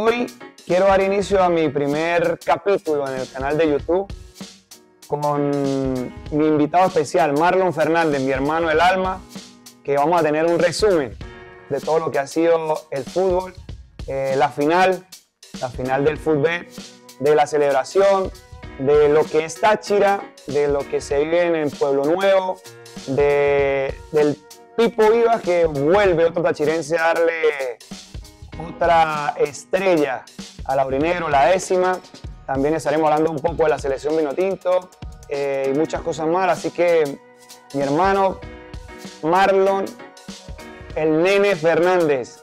Hoy quiero dar inicio a mi primer capítulo en el canal de YouTube con mi invitado especial, Marlon Fernández, mi hermano del alma, que vamos a tener un resumen de todo lo que ha sido el fútbol, la final del fútbol, de la celebración, de lo que es Táchira, de lo que se vive en Pueblo Nuevo, del Pipo Vivas, que vuelve otro tachirense a darle otra estrella al aurinegro, la 10ª. También estaremos hablando un poco de la selección Vinotinto y muchas cosas más. Así que mi hermano Marlon, el Nene Fernández.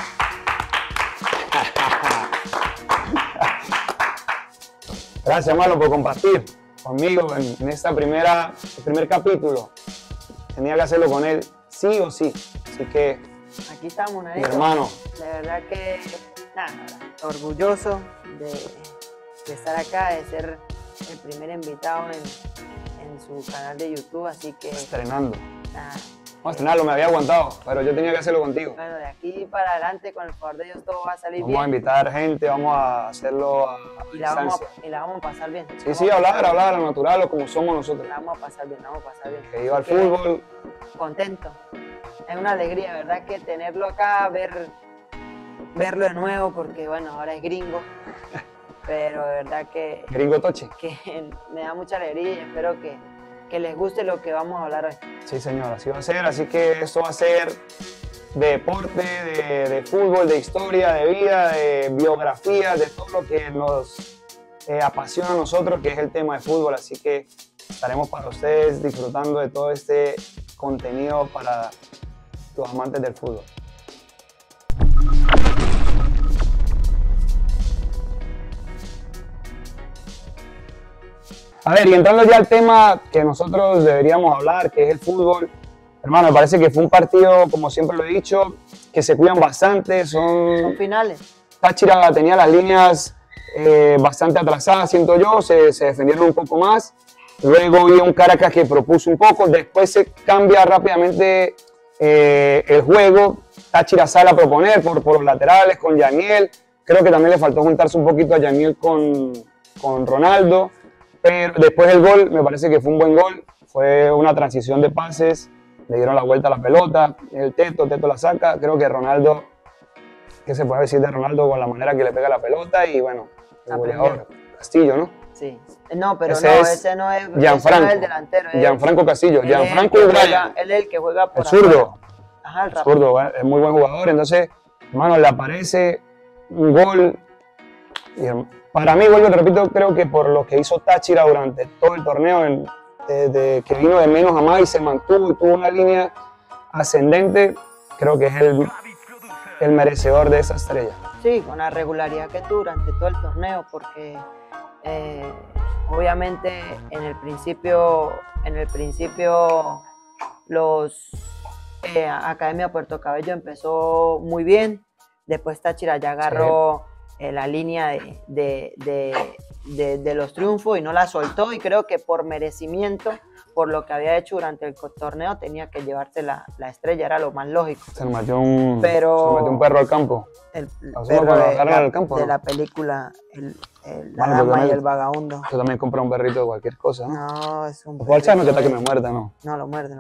Gracias, Marlon, por compartir conmigo en esta primer capítulo. Tenía que hacerlo con él, sí o sí. Así que, aquí estamos, mi hermano. De verdad que, nada, orgulloso de estar acá, de ser el primer invitado en su canal de YouTube, así que... Estrenando. Nada, Vamos a estrenarlo, me había aguantado, pero yo tenía que hacerlo contigo. bueno, de aquí para adelante, con el favor de Dios, todo va a salir Vamos a bien. invitar gente, vamos a hacerlo a Y la vamos distancia. a pasar bien. Sí, hablar a lo natural o como somos nosotros. La vamos a pasar bien, la vamos a pasar bien. Que iba al Así que, fútbol. contento. Es una alegría, ¿verdad? Que tenerlo acá, verlo de nuevo, porque bueno, ahora es gringo. Pero de verdad que Gringo Toche. me da mucha alegría y espero que les guste lo que vamos a hablar hoy. Sí, señor, así va a ser. Así que esto va a ser de deporte, de fútbol, de historia, de vida, de biografía, de todo lo que nos apasiona a nosotros, que es el tema de fútbol. Así que estaremos para ustedes disfrutando de todo este contenido para los amantes del fútbol. A ver, y entrando ya al tema que nosotros deberíamos hablar, que es el fútbol, hermano, me parece que fue un partido, como siempre lo he dicho, que se cuidan bastante, Son finales. Táchira tenía las líneas bastante atrasadas, siento yo, se defendieron un poco más, luego vi un Caracas que propuso un poco, después se cambia rápidamente el juego, Táchira sale a proponer por los laterales con Yaniel, creo que también le faltó juntarse un poquito a Yaniel con Ronaldo. Pero después del gol, me parece que fue un buen gol, fue una transición de pases, le dieron la vuelta a la pelota, el Teto la saca, creo que Ronaldo, ¿qué se puede decir de Ronaldo con la manera que le pega la pelota? Y bueno, el goleador, Castillo, ¿no? Sí. No, pero ese no, es ese no es Gianfranco, el delantero. Gianfranco Castillo, Gianfranco y Brian, él es el que juega por el zurdo, Ajá, el zurdo, es muy buen jugador, entonces, hermano, le aparece un gol. Y, para mí, vuelvo y repito, creo que por lo que hizo Táchira durante todo el torneo, desde que vino de menos a más y se mantuvo y tuvo una línea ascendente, creo que es el merecedor de esa estrella. Sí, con la regularidad que tuvo durante todo el torneo, porque obviamente en el principio los Academia Puerto Cabello empezó muy bien, después Táchira ya agarró la línea de los triunfos y no la soltó, y creo que por merecimiento, por lo que había hecho durante el torneo, tenía que llevarse la estrella, era lo más lógico. Se metió un perro al campo. El perro al campo, de ¿no? la película La Bueno, Dama y el Vagabundo. Yo también compré un perrito de cualquier cosa, ¿no? No, es un O Alzheimer, que está que me muerda, ¿no? No, lo muerde.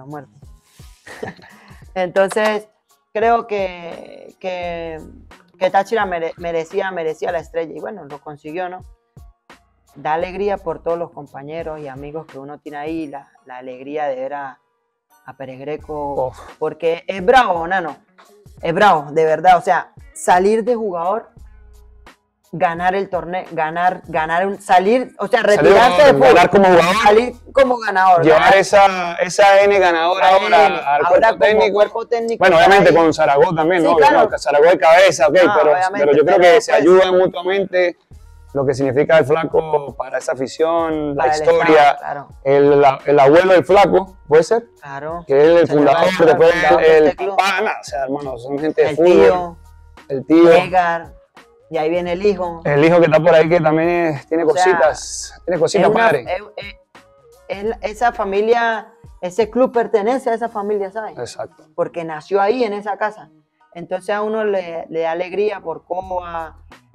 Entonces, creo que Táchira merecía la estrella, y bueno, lo consiguió, ¿no? Da alegría por todos los compañeros y amigos que uno tiene ahí, la alegría de ver a Pérez Greco, porque es bravo, Nano, es bravo, de verdad, o sea, salir de jugador, ganar el torneo, salir, o sea, retirarse de fútbol, ganar como jugador, salir como ganador, llevar esa N ganadora al cuerpo técnico. Bueno, obviamente con Zaragoza también, sí, ¿no? Claro. Zaragoza de cabeza, ok, No, pero yo creo que se ayudan mutuamente. Lo que significa el Flaco para esa afición, la historia, estado, claro. el abuelo del Flaco, ¿puede ser? Claro. Que es el fundador, después el papá, o sea, hermano, son gente de fútbol. El tío. Edgar, y ahí viene el hijo. El hijo que está por ahí que también tiene cositas, padre. Esa familia, ese club pertenece a esa familia, ¿sabes? Exacto. Porque nació ahí, en esa casa. Entonces a uno le da alegría por cómo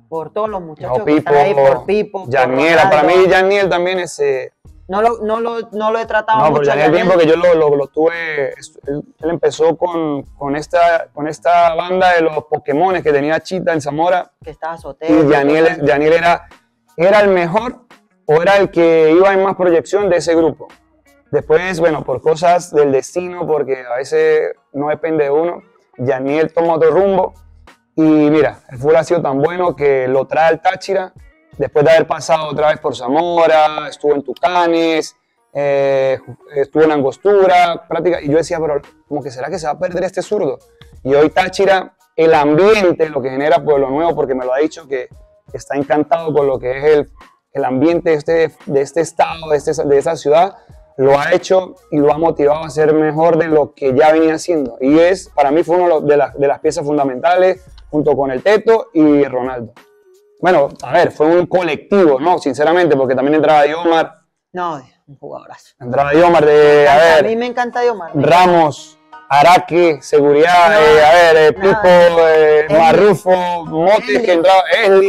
por todos los muchachos No, que están ahí, por Pipo, por Yaniel, para mí Ronaldo. Yaniel también es... No lo he tratado No, pero mucho. ya en el Yaniel. tiempo que yo lo tuve, él empezó con esta banda de los Pokémones que tenía Chita en Zamora, Que estaba Sotelo. y Yaniel era el mejor o era el que iba en más proyección de ese grupo. Después, bueno, por cosas del destino, porque a veces no depende de uno, Yaniel toma otro rumbo y mira, el fútbol ha sido tan bueno que lo trae al Táchira. Después de haber pasado otra vez por Zamora, estuvo en Tucanes, estuvo en Angostura, práctica, y yo decía, pero como que ¿será que se va a perder este zurdo? Y hoy Táchira, el ambiente, lo que genera Pueblo Nuevo, porque me lo ha dicho que está encantado con lo que es el ambiente de este estado, de esa ciudad, lo ha hecho y lo ha motivado a ser mejor de lo que ya venía haciendo. Y para mí fue una de las piezas fundamentales, junto con el Teto y Ronaldo. Bueno, a ver, fue un colectivo, ¿no? Sinceramente, porque también entraba Diomar. No, un jugadorazo. Entraba Diomar A mí me encanta Diomar. Ramos, Araque, Seguridad, Pipo, Marrufo, Motes, que entraba,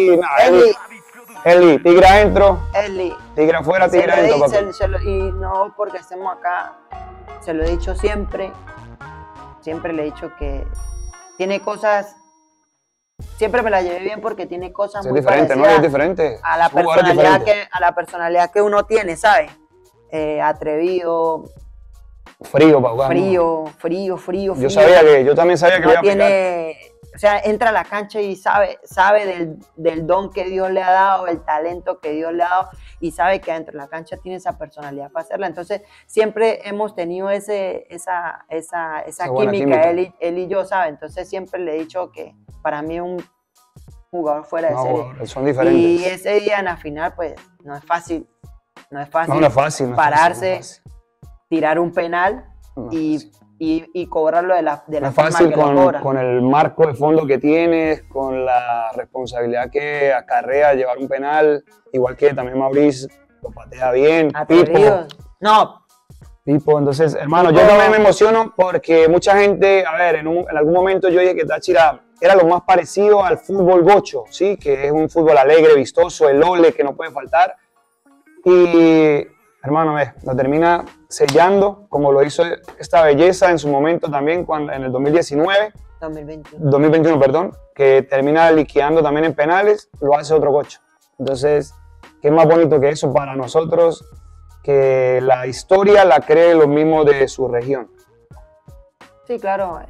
Eli, Tigre adentro, Tigre afuera, Tigre adentro. Y no porque estemos acá, se lo he dicho siempre le he dicho que tiene cosas. Siempre me la llevé bien porque tiene cosas muy diferentes, ¿no? Es diferente. A la personalidad que uno tiene, ¿sabes? Atrevido. Frío, Pau. Frío. Yo también sabía que no iba a tiene, o sea, entra a la cancha y sabe del don que Dios le ha dado, el talento que Dios le ha dado, y sabe que dentro de la cancha tiene esa personalidad para hacerla. Entonces, siempre hemos tenido esa química, él y yo, ¿sabes? Entonces, siempre le he dicho que para mí es un jugador fuera de serie. Son diferentes. Y ese día en la final, pues, no es fácil pararse, tirar un penal y cobrarlo de la no es forma fácil que lo cobra. con el marco de fondo que tienes, con la responsabilidad que acarrea llevar un penal, igual que también Maurice lo patea bien. Atrevido. Pipo, entonces, hermano, yo también me emociono porque mucha gente, a ver, en algún momento yo dije que Táchira era lo más parecido al fútbol gocho, ¿sí? Que es un fútbol alegre, vistoso, el ole que no puede faltar. Y, hermano, lo termina sellando, como lo hizo esta belleza en su momento también, en el 2021, perdón, que termina liquidando también en penales, lo hace otro gocho. Entonces, ¿qué más bonito que eso para nosotros? Que la historia la cree los mismos de su región. Sí, claro.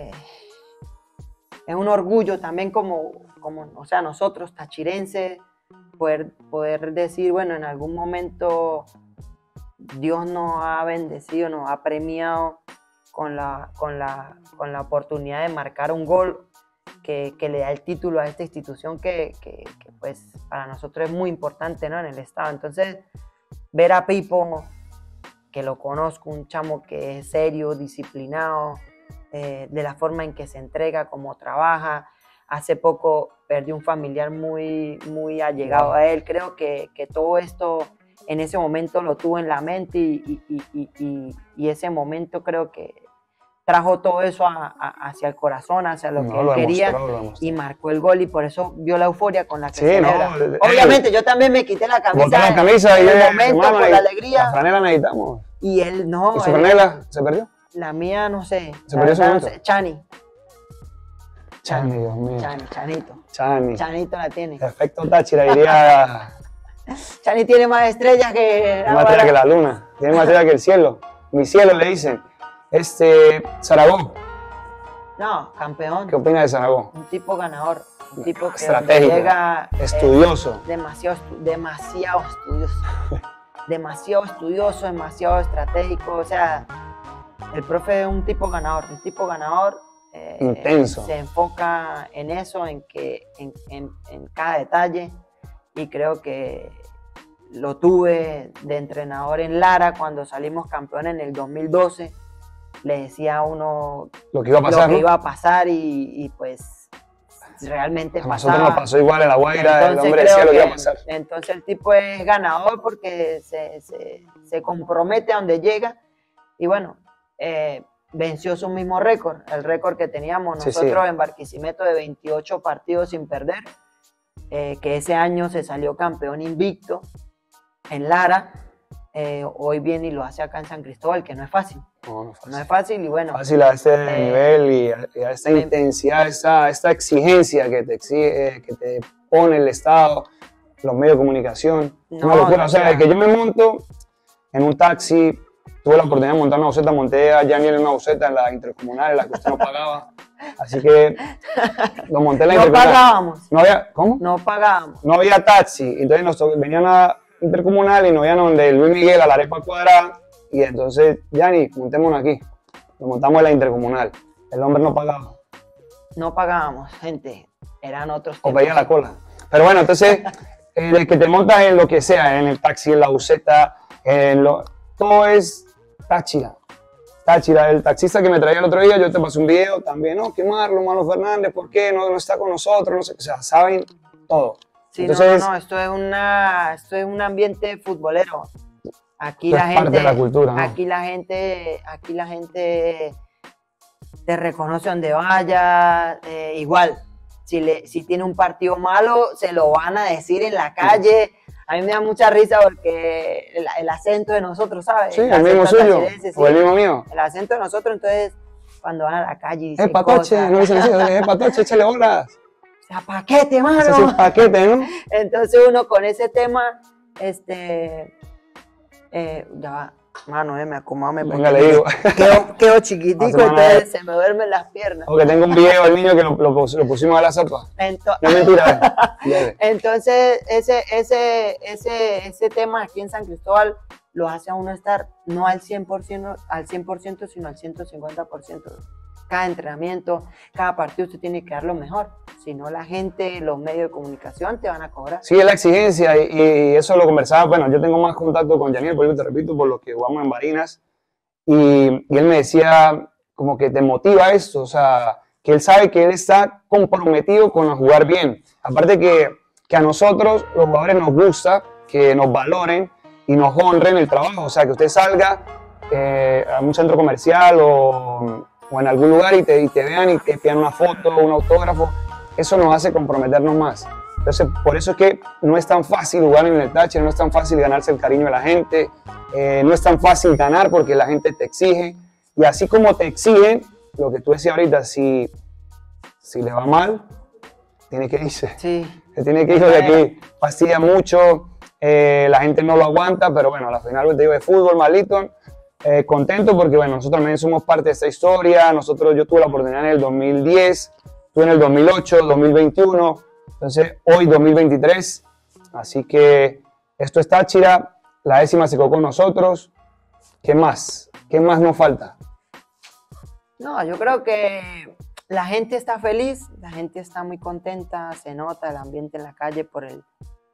Es un orgullo también como o sea, nosotros, tachirenses, poder decir, bueno, en algún momento Dios nos ha bendecido, nos ha premiado con la oportunidad de marcar un gol que le da el título a esta institución que pues para nosotros es muy importante, ¿no? En el estado. Entonces, ver a Pipo, que lo conozco, un chamo que es serio, disciplinado, de la forma en que se entrega, cómo trabaja. Hace poco perdió un familiar muy, muy allegado a él. Creo que todo esto en ese momento lo tuvo en la mente y ese momento creo que trajo todo eso hacia el corazón, hacia lo que él quería, y marcó el gol, y por eso vio la euforia con la que celebra. Obviamente yo también me quité la camisa, en el momento, por la alegría. La franela necesitamos. Y él no. ¿Y su franela se perdió? La mía no sé. ¿Se perdió su momento? Chani, Dios mío. Chanito. Chani. Chanito la tiene. Perfecto Táchira, diría. Chani tiene más estrellas que... Tiene más estrellas que la luna, tiene más estrellas que el cielo. Mi cielo le dicen. Zaragoza. No, campeón. ¿Qué opina de Zaragoza? Un tipo ganador, un tipo que estratégico, llega estudioso. Demasiado estudioso. Demasiado estudioso, demasiado estratégico. O sea, el profe es un tipo ganador, intenso. Se enfoca en eso, en cada detalle, y creo que lo tuve de entrenador en Lara cuando salimos campeones en el 2012. Le decía a uno lo que iba a pasar, y pues realmente a nosotros nos pasó igual en La Guaira. Entonces, el hombre decía lo que iba a pasar. Entonces el tipo es ganador porque se compromete a donde llega, y bueno, venció su mismo récord, el récord que teníamos nosotros en Barquisimeto de 28 partidos sin perder. que ese año se salió campeón invicto en Lara, hoy viene y lo hace acá en San Cristóbal, que no es fácil. No es fácil y bueno. Fácil a este nivel y a esta intensidad, esta exigencia que te exige, que te pone el Estado, los medios de comunicación. Una locura. O sea, que yo me monto en un taxi, tuve la oportunidad de montar una buseta, monté a Yaniel en una buseta en la intercomunal, en la que usted no pagaba. Así que lo monté en la intercomunal. No pagábamos. No había, ¿cómo? No pagábamos. No había taxi. Entonces venían a intercomunal y nos iban donde Luis Miguel a la arepa cuadrada. Y entonces, Yanni, montémonos aquí. Lo montamos en la intercomunal. El hombre no pagaba. No pagábamos, gente. Eran otros tiempos. O veía la cola. Pero bueno, entonces, el que te montas en lo que sea, en el taxi, en la buseta, todo es Táchira. Táchira, el taxista que me traía el otro día, yo te pasé un video también, ¿no? Que Marlon Fernández, ¿por qué no está con nosotros? No sé, o sea, saben todo. Sí, entonces, esto es un ambiente futbolero. Aquí la gente, parte de la cultura, ¿no? aquí la gente te reconoce donde vaya, igual, si tiene un partido malo, se lo van a decir en la calle. A mí me da mucha risa porque el acento de nosotros, ¿sabes? Sí, el mismo suyo, o el mismo mío. El acento de nosotros, entonces, cuando van a la calle dicen patoche, no dicen así, patoche, échale bolas. O sea, paquete, mano. Ese es un paquete, ¿no? Entonces uno con ese tema, ya va, mano, me acomodo, venga, le digo. Quedo chiquitico, entonces se me duermen las piernas. Porque tengo un video del niño que lo pusimos a la sopa. No es mentira. Entonces, ese tema aquí en San Cristóbal lo hace a uno estar no al 100%, sino al 150%. Cada entrenamiento, cada partido usted tiene que dar lo mejor. Si no, la gente, los medios de comunicación te van a cobrar. Sí, es la exigencia y eso lo conversaba. Bueno, yo tengo más contacto con Yaniel, por eso te repito, por lo que jugamos en Barinas. Y él me decía como que te motiva esto, o sea, que él sabe que él está comprometido con jugar bien. Aparte que a nosotros, los jugadores, nos gusta que nos valoren y nos honren el trabajo. O sea, que usted salga a un centro comercial o en algún lugar y te vean y te pidan una foto, un autógrafo, eso nos hace comprometernos más. Entonces, por eso es que no es tan fácil jugar en el Táchira, no es tan fácil ganarse el cariño de la gente, no es tan fácil ganar porque la gente te exige. Y así como te exigen, lo que tú decías ahorita, si le va mal, tiene que irse. Sí. Se tiene que ir de aquí, fastidia mucho, la gente no lo aguanta, pero bueno, a la final te digo de fútbol, malito. Contento porque bueno, nosotros también somos parte de esta historia. Yo tuve la oportunidad en el 2010, tuve en el 2008, 2021, entonces hoy 2023, así que esto es Táchira, la 10ª se quedó con nosotros. ¿Qué más? ¿Qué más nos falta? No, yo creo que la gente está feliz, la gente está muy contenta, se nota el ambiente en la calle por el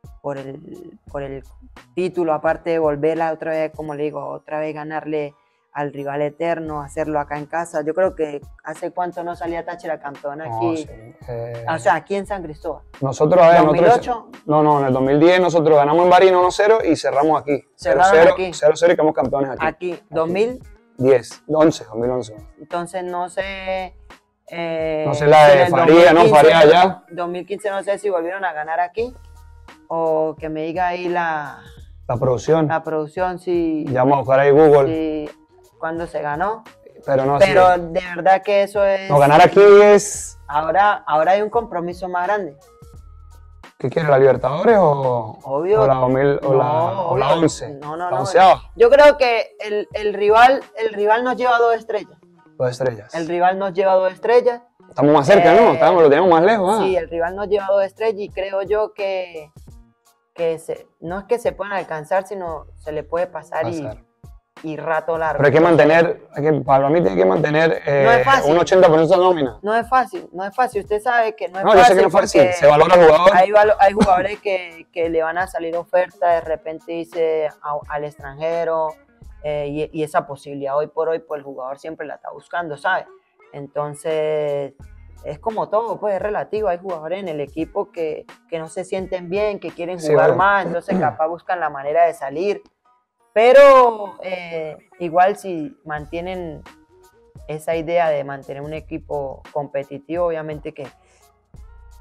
título, aparte de volverla otra vez, como le digo, otra vez ganarle al rival eterno, hacerlo acá en casa. Yo creo que hace cuánto no salía Táchira campeón aquí, o sea, aquí en San Cristóbal. Nosotros, a ver, ¿2008? No, en el 2010 nosotros ganamos en Barinas 1-0 y cerramos aquí. 0-0 y quedamos campeones aquí. Aquí, 2011. Entonces no sé... no sé la de Faría, ¿no? Faría allá. 2015 no sé si volvieron a ganar aquí. O que me diga ahí la producción. La producción, sí. Ya vamos a buscar ahí Google. Sí, cuando se ganó. Pero de verdad que eso es... No, ganar aquí es... Ahora hay un compromiso más grande. ¿Qué quiere, la Libertadores o, obvio, o la 2000, o la 11? No. Yo creo que el rival nos lleva 2 estrellas. 2 estrellas. El rival nos lleva 2 estrellas. Estamos más cerca, ¿no? Lo tenemos más lejos. Sí, el rival nos lleva 2 estrellas y creo yo que no es que se puedan alcanzar, sino se le puede pasar. Y rato largo. Pero hay que mantener, para mí tiene que mantener un 80% de nómina. No es fácil. Usted sabe que no es fácil. No, yo sé que no es fácil, se valora el jugador. Hay jugadores que le van a salir ofertas, de repente irse al extranjero, y esa posibilidad hoy por hoy, pues el jugador siempre la está buscando, ¿sabe? Entonces, es como todo, pues es relativo. Hay jugadores en el equipo que no se sienten bien, que quieren jugar más, entonces capaz buscan la manera de salir. Pero igual si mantienen esa idea de mantener un equipo competitivo, obviamente que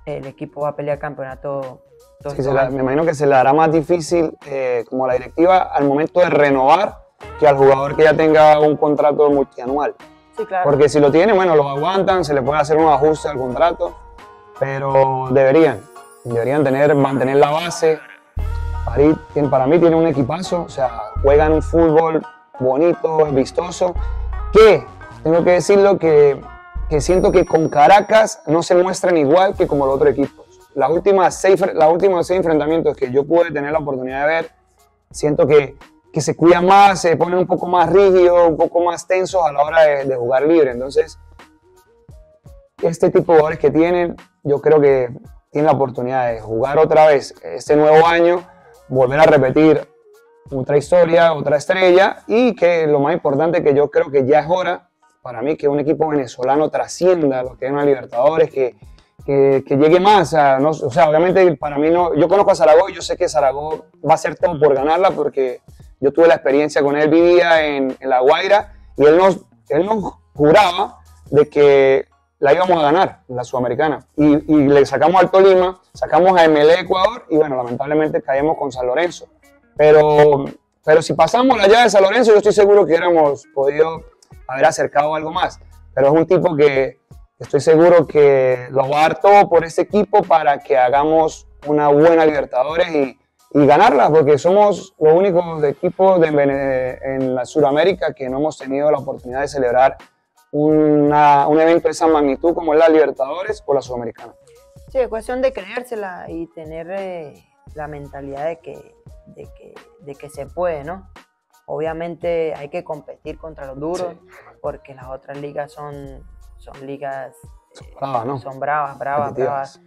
el equipo va a pelear campeonato. Sí, me imagino que se le hará más difícil como a la directiva al momento de renovar que al jugador que ya tenga un contrato multianual. Sí, claro. Porque si lo tiene, bueno, lo aguantan, se le puede hacer un ajuste al contrato, pero deberían mantener la base. Para mí tiene un equipazo, o sea, juegan un fútbol bonito, vistoso, que tengo que decirlo que siento que con Caracas no se muestran igual que como los otros equipos. Los últimos 6 enfrentamientos que yo pude tener la oportunidad de ver, siento que se cuidan más, se ponen un poco más rígidos, un poco más tensos a la hora de jugar libre. Entonces, este tipo de jugadores que tienen, yo creo que tienen la oportunidad de jugar otra vez este nuevo año, volver a repetir otra historia, otra estrella, y que lo más importante, que yo creo que ya es hora para mí que un equipo venezolano trascienda lo que es una Libertadores, que llegue más. O sea, obviamente para mí no, yo conozco a Zaragoza y yo sé que Zaragoza va a hacer todo por ganarla, porque yo tuve la experiencia con él, vivía en La Guaira, y él nos juraba de que la íbamos a ganar, la Sudamericana. Y le sacamos al Tolima, sacamos a MLE Ecuador, y bueno, lamentablemente caímos con San Lorenzo. Pero si pasamos la llave de San Lorenzo, yo estoy seguro que hubiéramos podido haber acercado algo más. Pero es un tipo que estoy seguro que lo va a dar todo por ese equipo para que hagamos una buena Libertadores y ganarla, porque somos los únicos equipos en la Sudamérica que no hemos tenido la oportunidad de celebrar un evento de esa magnitud como es la Libertadores o la Sudamericana. Sí, es cuestión de creérsela y tener la mentalidad de que se puede, ¿no? Obviamente hay que competir contra los duros, sí, porque las otras ligas son ligas bravas, ¿no? Son bravas.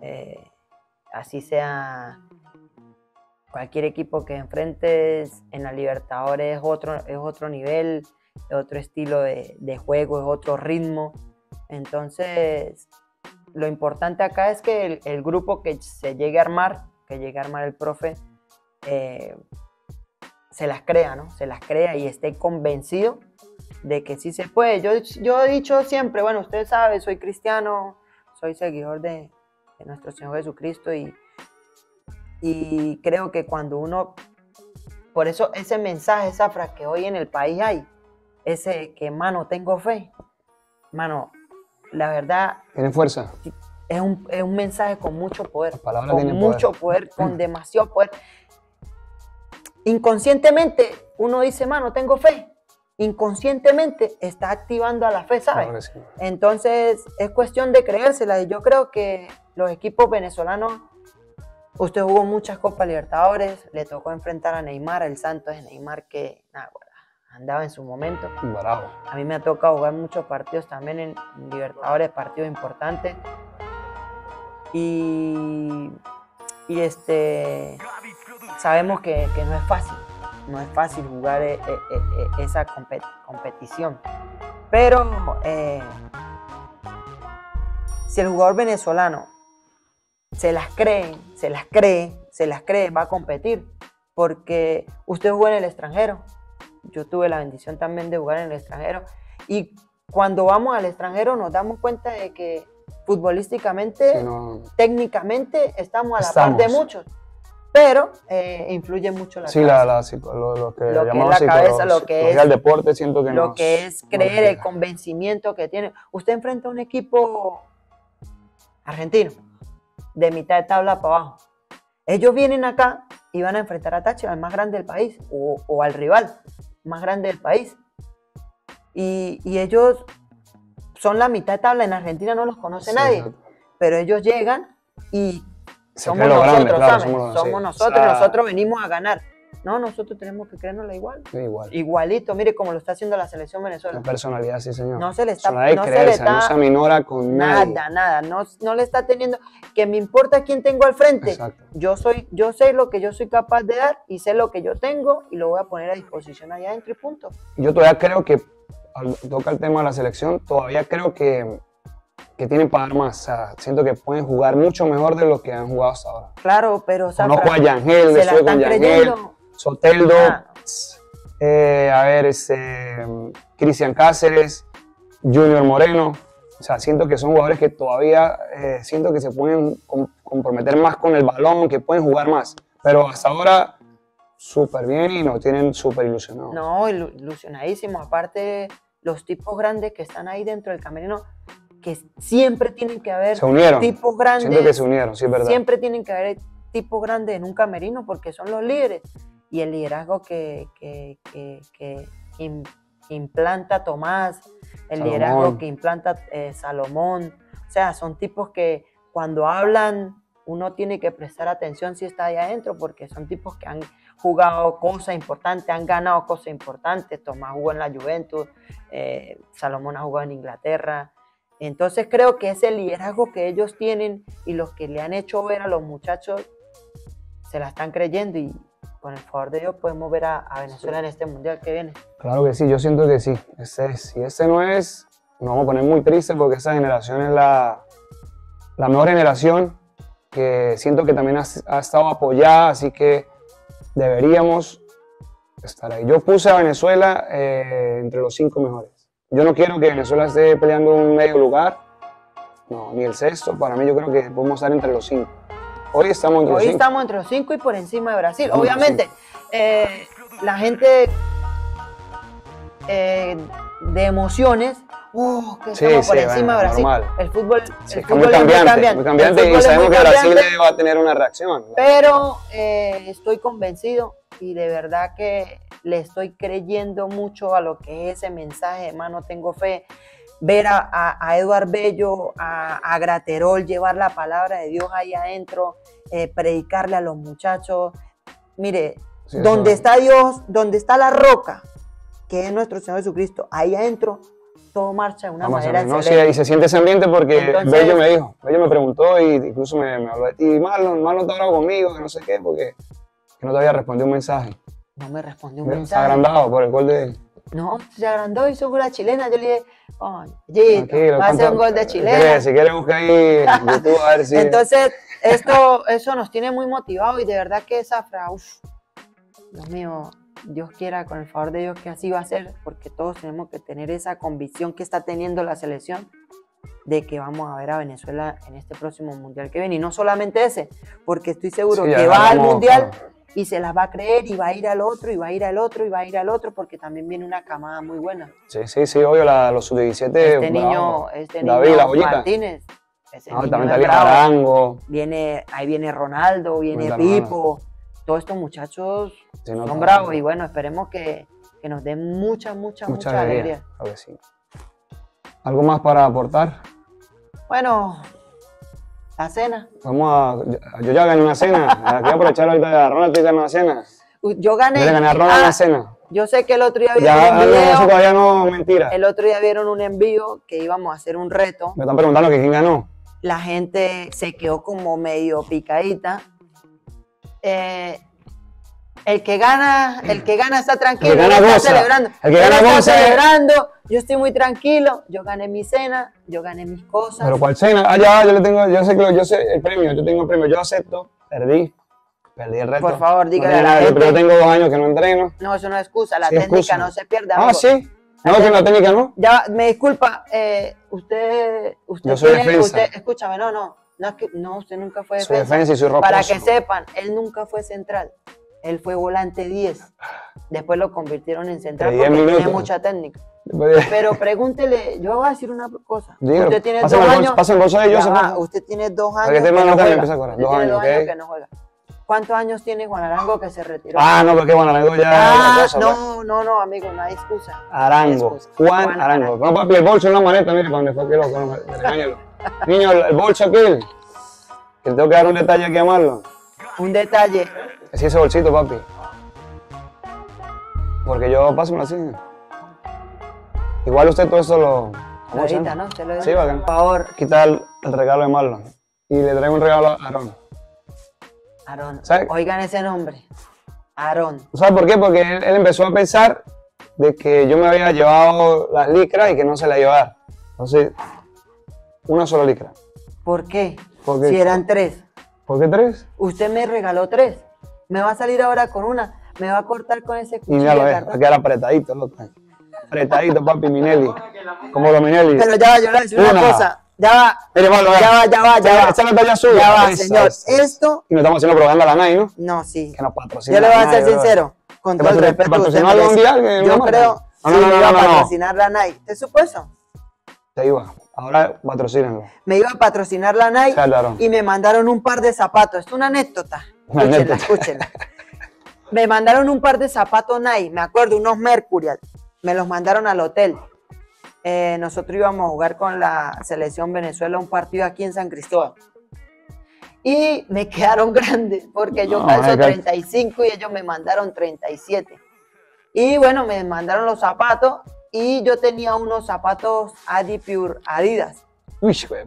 Así sea cualquier equipo que enfrentes en la Libertadores es otro nivel, es otro estilo de juego, es otro ritmo. Entonces, lo importante acá es que el grupo que se llegue a armar, el profe, se las crea, ¿no? Se las crea y esté convencido de que sí se puede. Yo he dicho siempre, bueno, usted sabe, soy cristiano, soy seguidor de nuestro Señor Jesucristo y creo que cuando uno, por eso ese mensaje, esa frase que hoy en el país hay, ese que, mano, tengo fe, mano, la verdad... Tiene fuerza. Es un mensaje con mucho poder, con mucho poder, con demasiado poder. Inconscientemente uno dice, mano, tengo fe. Inconscientemente está activando a la fe, ¿sabes? Claro que sí. Entonces es cuestión de creérsela. Y yo creo que los equipos venezolanos, usted jugó muchas Copas Libertadores, le tocó enfrentar a Neymar, el santo es Neymar que andaba en su momento. Bravo. A mí me ha tocado jugar muchos partidos también en Libertadores, partidos importantes. Y sabemos que no es fácil jugar esa competición, pero si el jugador venezolano se las cree, va a competir, porque usted jugó en el extranjero, yo tuve la bendición también de jugar en el extranjero, y cuando vamos al extranjero nos damos cuenta de que futbolísticamente, técnicamente estamos a la par de muchos, pero influye mucho la cabeza. Sí, lo que llamamos la cabeza, lo que es el deporte, siento que lo que es creer, el convencimiento que tiene. Usted enfrenta a un equipo argentino, de mitad de tabla para abajo. Ellos vienen acá y van a enfrentar a Táchira, al más grande del país, o al rival más grande del país. Y ellos son la mitad de tabla, en Argentina no los conoce nadie, exacto, pero ellos llegan y somos nosotros, ¿sabes? Somos nosotros, nosotros venimos a ganar. No, nosotros tenemos que creérnosla igual. Sí, igual. Igualito, mire cómo lo está haciendo la selección venezolana. La personalidad, sí, señor. No se le está, no se aminora con nada. No le está teniendo, que me importa quién tengo al frente. Exacto. Yo sé lo que yo soy capaz de dar y sé lo que yo tengo y lo voy a poner a disposición allá adentro y punto. Yo todavía creo que, al tocar el tema de la selección, todavía creo que tienen para dar más. O sea, siento que pueden jugar mucho mejor de lo que han jugado hasta ahora. Claro, pero... Conozco a Yangel, estuve con Yangel, Soteldo, Cristian Cáceres, Junior Moreno. O O sea, siento que son jugadores que todavía siento que se pueden comprometer más con el balón, que pueden jugar más. Pero hasta ahora, súper bien y nos tienen súper ilusionados. No, ilusionadísimos. Aparte, los tipos grandes que están ahí dentro del camerino, que siempre tienen que haber Se unieron. tipos grandes. Siento que se unieron, sí, es verdad. Siempre tienen que haber tipos grandes en un camerino porque son los líderes. Y el liderazgo que implanta Tomás, el Salomón. liderazgo que implanta Salomón. O sea, son tipos que cuando hablan uno tiene que prestar atención si está ahí adentro porque son tipos que han jugado cosas importantes, han ganado cosas importantes. Tomás jugó en la Juventus, Salomón ha jugado en Inglaterra. Entonces creo que ese liderazgo que ellos tienen y los que le han hecho ver a los muchachos se la están creyendo y con el favor de Dios podemos ver a Venezuela en este mundial que viene. Claro que sí, yo siento que sí. Si ese no es, nos vamos a poner muy tristes porque esa generación es la mejor generación que siento que también ha estado apoyada, así que deberíamos estar ahí. Yo puse a Venezuela entre los 5 mejores. Yo no quiero que Venezuela esté peleando un medio lugar, no, ni el sexto. Para mí yo creo que podemos estar entre los 5. Hoy estamos entre los 5. Hoy estamos entre los 5 y por encima de Brasil. Obviamente, la gente de emociones, que estamos por encima de Brasil. Normal. El fútbol, Sí, el fútbol muy cambiante, es muy cambiante y sabemos que Brasil va a tener una reacción. Pero estoy convencido y de verdad que le estoy creyendo mucho a lo que es ese mensaje, hermano, tengo fe. Ver a Eduard Bello, a Graterol llevar la palabra de Dios ahí adentro, predicarle a los muchachos. Mire, Sí, donde está Dios, donde está la roca, que es nuestro Señor Jesucristo, ahí adentro todo marcha de una manera no, sí, excelente. y se siente ese ambiente porque Entonces, Bello me preguntó y incluso me habló de ti. Marlon está bravo conmigo, que no sé qué, porque que no te había respondido un mensaje. no me respondió un Se ha mensaje. agrandado por el gol de él. No, se agrandó, hizo una chilena. Yo le dije, oye, Tranquilo, va a hacer un gol de chilena. Si quieres busca ahí en YouTube a ver si... Entonces, eso nos tiene muy motivados y de verdad que esa frase, Dios mío, Dios quiera, con el favor de Dios, que así va a ser, porque todos tenemos que tener esa convicción que está teniendo la selección de que vamos a ver a Venezuela en este próximo mundial que viene. Y no solamente ese, porque estoy seguro Sí, que va al vamos, mundial claro. y se las va a creer y va a ir al otro, y va a ir al otro, y va a ir al otro, porque también viene una camada muy buena. Sí, obvio, los sub-17. Este niño David, la bollita. Martínez. Ese No, niño también es está bien bravo. Arango. Ahí viene Ronaldo, viene Bueno, Pipo. Todos estos muchachos Sí, no, son claro. bravos y bueno, esperemos que nos den mucha alegría. A ver si. ¿Algo más para aportar? Bueno, la cena. Yo ya gané una cena. Aquí aprovechar ahorita. Ronald, ¿tú ganas una cena? Yo gané. Yo le gané a Ronald una cena. Yo sé que el otro día vieron Ya, un video. eso todavía no, mentira. El otro día vieron un envío que íbamos a hacer un reto. Me están preguntando que quién ganó. La gente se quedó como medio picadita. El que gana está tranquilo, El que gana él está goza. celebrando. El que Él gana está goza. celebrando, yo estoy muy tranquilo, yo gané mi cena, yo gané mis cosas. ¿Pero cuál cena? Ah, ya, yo sé el premio, yo tengo el premio, yo acepto, perdí el reto. Por favor, dígale No a la tiene nada, gente. pero yo tengo 2 años que no entreno. No, eso no es excusa, la Sí, técnica excusa. no se pierde. Ah, amigo. sí. No, que la técnica no. Ya, me disculpa, usted Yo soy defensa. escúchame, no es que, no, usted nunca fue Soy defensa. defensa y soy rocoso. Para que sepan, él nunca fue central, él fue volante 10. Después lo convirtieron en central De porque 10 tiene minutos. mucha técnica. Después- Pero pregúntele, yo voy a decir una cosa. Dígalo, Usted tiene 2 pásame el bolso- años. pásame el bolso de Ya Joseph, va, por favor. usted tiene 2 años. Para que este que man no no juega. empieza a correr. Usted 2 tiene años, 2 años ¿ok? que no juega. ¿Cuántos años tiene Juan Arango que se retiró? Ah, no, porque Juan Arango ya es otra cosa, pues. no, amigo, no hay excusa. Arango, No hay excusa. Juan Arango. No, papi, el bolso en la maleta, mire, cuando fue que loco, no, regáñalo. Niño, el bolso aquel. Que le tengo que dar un detalle aquí a Marlon. Un detalle. Así ese bolsito, papi. Porque yo paso así. Igual usted todo eso lo... ¿cómo se Ahorita, llama? ¿no? Se lo Sí, bacán. Por favor, Quitar el regalo de Marlon. Y le traigo un regalo a Aaron. Aarón. ¿Sabe? Oigan ese nombre. Aarón. ¿Sabes por qué? Porque él empezó a pensar de que yo me había llevado las licras y que no se las llevaba. Entonces, una sola licra. ¿Por qué? ¿Por qué? Si eran 3. ¿Por qué 3? Usted me regaló 3. Me va a salir ahora con una. Me va a cortar con ese Y cuchillo mira, de va a cartón. quedar apretadito, loco. Apretadito, papi, Minelli. Como Dominelli. Pero ya va, yo le voy a decir una cosa. Ya va. Mire, Marlon, Ya va. Esa es la talla suya. Ya va, Esa, señor. esa. Esto. Y nos estamos haciendo propaganda a la NAI, ¿no? No, sí. Que nos patrocina. Yo le voy a la ser NAI, sincero. Con ¿Te todo el respeto que usted patrocinó algo merece. mundial? Que Yo no creo no, que me iba a no. patrocinar la Nike. ¿Te supo eso? Te iba. Ahora patrocínenlo. Me iba a patrocinar la Nike Claro. y me mandaron un par de zapatos. Esto es una anécdota. Una anécdota. Escúchenla. Me mandaron un par de zapatos Nike, me acuerdo, unos Mercurial. Me los mandaron al hotel. Nosotros íbamos a jugar con la selección Venezuela un partido aquí en San Cristóbal. Y me quedaron grandes porque yo calzo 35 y ellos me mandaron 37. Y bueno, me mandaron los zapatos y yo tenía unos zapatos Adipure Adidas. Uy, güey.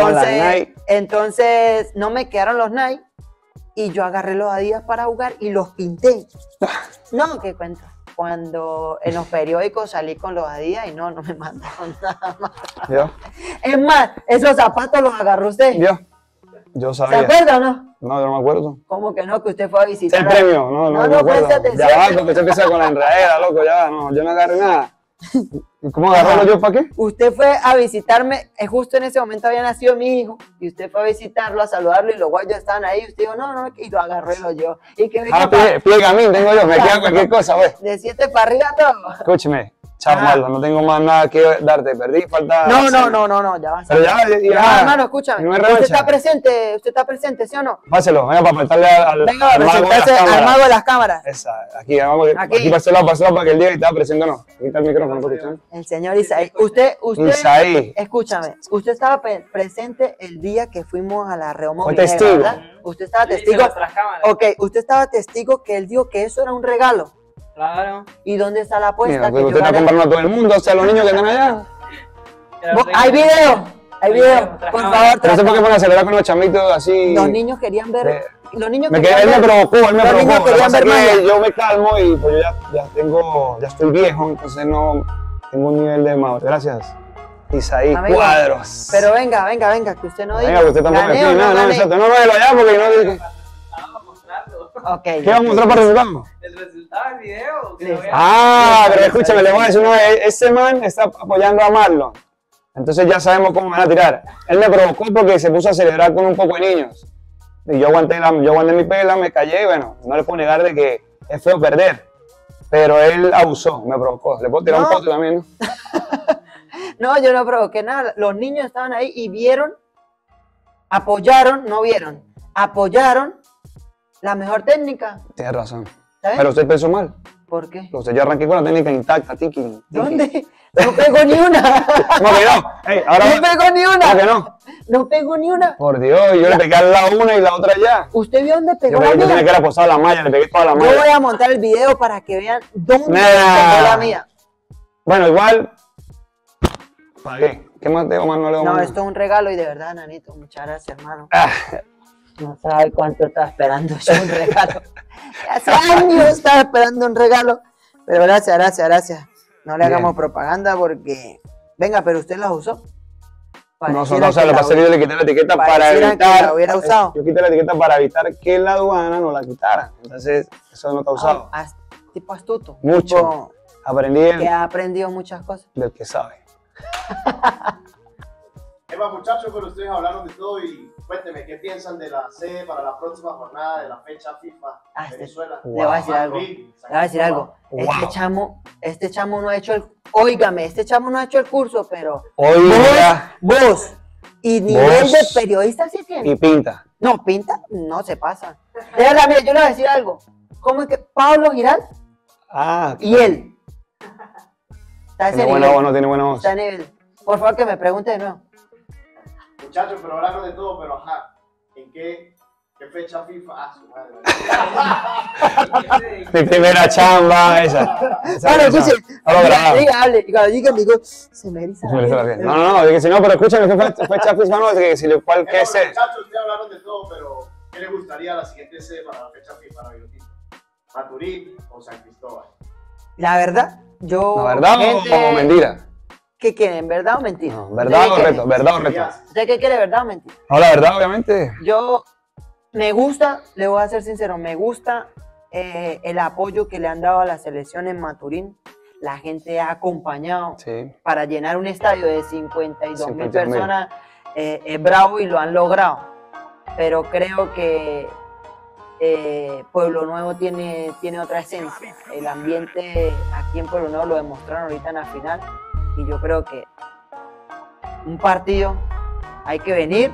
Entonces no me quedaron los Nike y yo agarré los Adidas para jugar y los pinté. No, qué cuento. Cuando en los periódicos salí con los Adidas y no me mandaron nada más. ¿Vio? Es más, esos zapatos los agarró usted. ¿Vio? Yo sabía. ¿Se acuerda o no? No, yo no me acuerdo. ¿Cómo que no? Que usted fue a ¿Es visitar. el premio? No me acuerdo. preste atención. Ya va, porque usted empieza con la enredadera, loco, ya va. No, yo no agarré nada. ¿Y cómo agarrarlo yo para qué? Usted fue a visitarme, justo en ese momento había nacido mi hijo, y usted fue a visitarlo, a saludarlo, y los guayos estaban ahí, y usted dijo, no, y lo agarré y lo yo. Y que Pliega a mí, tengo yo, me queda cualquier cosa, güey. De 7 para arriba todo. Escúcheme, chao, Marlon, no tengo más nada que darte, perdí, falta... No, ya va. Pero ya, hermano, escúchame. no hay ¿Usted revancha. está presente, sí o no? Páselo, venga para faltarle al Venga, al mago de las presentarse al cámaras. mago de las cámaras. Esa, aquí, vamos, Aquí. aquí páselo para que el día que estaba presente o no. Quita el micrófono, ¿por qué? El señor Isaí. Usted, Isaí. escúchame, usted estaba presente el día que fuimos a la Reoma. Fue testigo. ¿Verdad? Usted estaba testigo. Ok, usted estaba testigo que él dijo que eso era un regalo. Claro. ¿Y dónde está la apuesta? Mira, Que pues yo usted está gané? comprando a todo el mundo, o sea, los niños que están allá. Hay video, por favor. No sé por qué van a acelerar con los chamitos así. Los niños querían ver. Los niños Él querían me ver. provocó, él me Los niños provocó. Lo que querían pasa ver es que magia. yo me calmo y pues yo ya estoy viejo, entonces no tengo un nivel de madurez. Gracias. Isaí Amigo, Cuadros. Pero venga, que usted no diga. Venga, usted tampoco ¿Gané aquí, o no no, gané? exacto. No, lo allá porque no. Ok. ¿Qué vamos a mostrar para resultarlo? El resultado del video. Sí. Pero escúchame, le voy a decir una vez, ese man está apoyando a Marlon. Entonces ya sabemos cómo van a tirar. Él me provocó porque se puso a celebrar con un poco de niños. Y yo aguanté mi pela, me callé y bueno, no le puedo negar de que es feo perder. Pero él abusó, me provocó. Le puedo tirar un pote también, ¿no? No, yo no provoqué nada. Los niños estaban ahí y vieron, apoyaron la mejor técnica. Tienes razón. ¿Sabes? Pero usted pensó mal. ¿Por qué? Usted yo arranqué con la técnica intacta, tiki. ¿Dónde? No pegó ni una. No, que no. Ey, ahora No pegó ni una. ¿Cómo que no? No pegó ni una. Por Dios, yo le pegué al lado una y la otra ya. ¿Usted vio dónde Yo pegó pensé la que tenía que mía? era posada la malla, le pegué toda la Yo malla. voy a montar el video para que vean dónde Nah. pegó la mía. Bueno, igual. Pagué. ¿Qué más tengo, Manuel? No, esto es un regalo y de verdad, Nanito, muchas gracias, hermano. Ah, No sabe cuánto estaba esperando yo un regalo. Hace años estaba esperando un regalo. Pero gracias. No le Bien. hagamos propaganda porque... Venga, pero usted la usó. no, Pareciera o sea, que lo la que pasa es que yo le quité la etiqueta para pareciera que evitar. la hubiera usado. Yo quité la etiqueta para evitar que la aduana no la quitara. Entonces, eso no está usado. Tipo astuto. Mucho. Tipo Aprendí que ha aprendido muchas cosas. del que sabe. Eva, muchachos, pero ustedes hablaron de todo y cuéntenme, ¿qué piensan de la sede para la próxima jornada de la fecha FIFA Venezuela? Le voy a decir algo. Le voy a decir algo. Wow. Este chamo no ha hecho el... Óigame, este chamo no ha hecho el curso, pero... Oiga. Vos. Y nivel Vos. de periodista sí tiene. Y pinta. No, pinta, no se pasa. De verdad, mira, yo le voy a decir algo. ¿Cómo es que Pablo Girán Ah, y él? Está a ese tiene buena nivel. voz, no tiene buena voz. Está a nivel. Por favor, que me pregunte de nuevo. Muchachos, pero hablaron de todo, pero ajá, ¿en qué fecha FIFA? Ah, su madre. Mi primera chamba, esa. Bueno, escuche. No lo grababa. Diga, hable. Y cuando diga, digo, se me eriza la piel. No, dije, si no, pero escúchame, ¿qué fecha FIFA no? Que si cuál que es. Muchachos, ustedes hablaron de todo, pero ¿qué les gustaría la siguiente sede para la fecha FIFA para Vinotinto? ¿Maturín o San Cristóbal? La verdad, yo... ¿La verdad o mentira? ¿Qué quieren? ¿Verdad o mentira? No, ¿verdad o reto? ¿Verdad o reto? ¿Usted qué quiere, verdad o mentira? No, la verdad, obviamente. Yo me gusta, le voy a ser sincero, me gusta el apoyo que le han dado a la selección en Maturín. la gente ha acompañado Sí. para llenar un estadio de 52.000 52.000. personas. Es bravo y lo han logrado, pero creo que Pueblo Nuevo tiene otra esencia. El ambiente aquí en Pueblo Nuevo lo demostraron ahorita en la final y yo creo que un partido hay que venir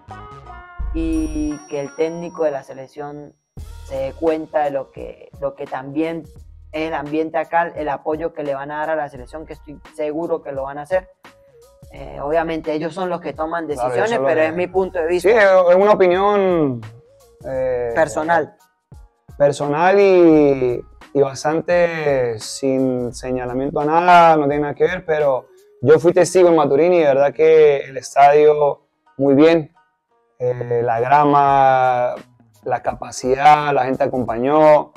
y que el técnico de la selección se dé cuenta de lo que también es el ambiente acá, el apoyo que le van a dar a la selección, que estoy seguro que lo van a hacer. Obviamente ellos son los que toman decisiones, Claro, pero es mi punto de vista. Sí, es una opinión Personal. personal y bastante sin señalamiento a nada, no tiene nada que ver, pero yo fui testigo en Maturín y de verdad que el estadio muy bien, la grama, la capacidad, la gente acompañó,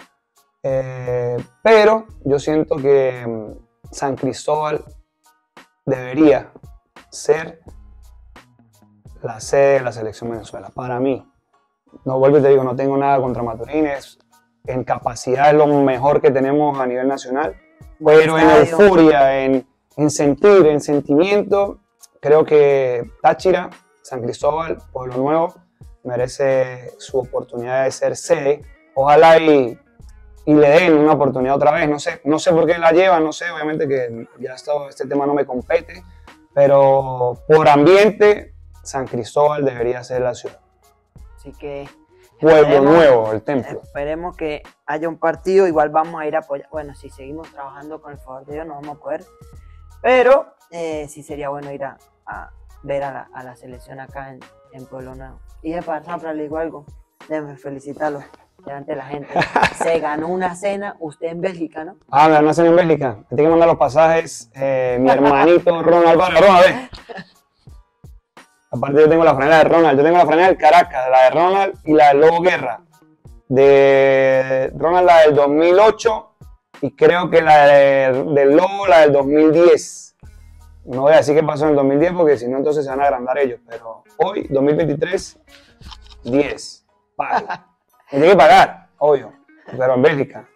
pero yo siento que San Cristóbal debería ser la sede de la selección Venezuela, para mí. No vuelvo y te digo, no tengo nada contra Maturín, en capacidad es lo mejor que tenemos a nivel nacional, pero en euforia, en sentir, en sentimiento, creo que Táchira, San Cristóbal, Pueblo Nuevo, merece su oportunidad de ser sede. Ojalá y le den una oportunidad otra vez, no sé por qué la llevan, no sé, obviamente que ya este tema no me compete, pero por ambiente, San Cristóbal debería ser la ciudad. Así que Pueblo Nuevo, el templo. Esperemos que haya un partido, igual vamos a ir a apoyar. Bueno, si seguimos trabajando con el favor de Dios no vamos a poder, pero sí sería bueno ir a ver a la selección acá en Pueblo Nuevo. Y de pasar, le digo algo, déjenme felicitarlo delante de la gente. Se ganó una cena, usted en Bélgica, ¿no? Ah, me ganó una cena en Bélgica. Me tiene que mandar los pasajes mi hermanito Ronald Vargas. Ronald, ve. Aparte yo tengo la franela de Ronald, yo tengo la franela del Caracas, la de Ronald y la del Lobo Guerra. De Ronald la del 2008 y creo que la del Lobo la del 2010. No voy a decir qué pasó en el 2010 porque si no entonces se van a agrandar ellos, pero hoy, 2023, 10. Pague. Me tiene que pagar, obvio, pero en Bélgica.